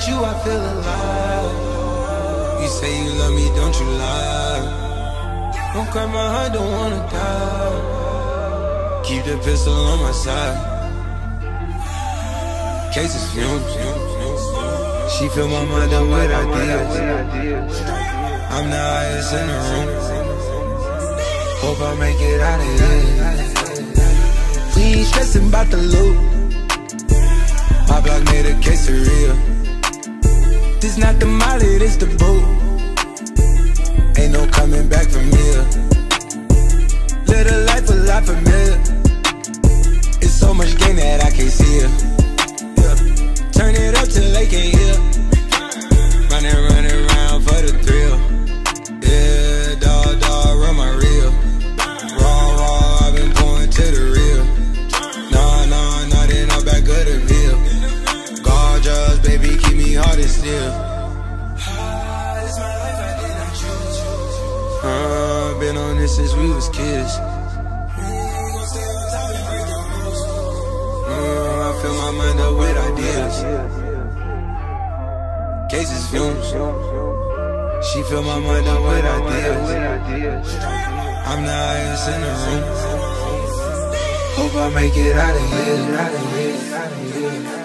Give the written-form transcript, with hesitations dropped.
you, I feel alive. You say you love me, don't you lie. Don't cry, my heart don't wanna die. Keep the pistol on my side. Cases fumes. She fill my mind up with ideas. I'm the highest in the room. Hope I make it out of here. We ain't stressing about the loot. My block made a quesadilla. This not the molly, this the boot. Ain't no coming back from here. Live a life a lot familiar. It's so much gain that I can't see it. Yeah. Turn it up till they can't hear. Running around for the thrill. Yeah, dog, run my reel. Raw, I've been going to the real. Nah, then I'm back of the bill. Gorgeous, baby, keep me hard and still. It's my life, I did not choose. Been on this since we was kids. I fill my mind up with ideas. Cases fumes. She fill my mind up with ideas. I'm the highest in the room. Hope I make it out of here.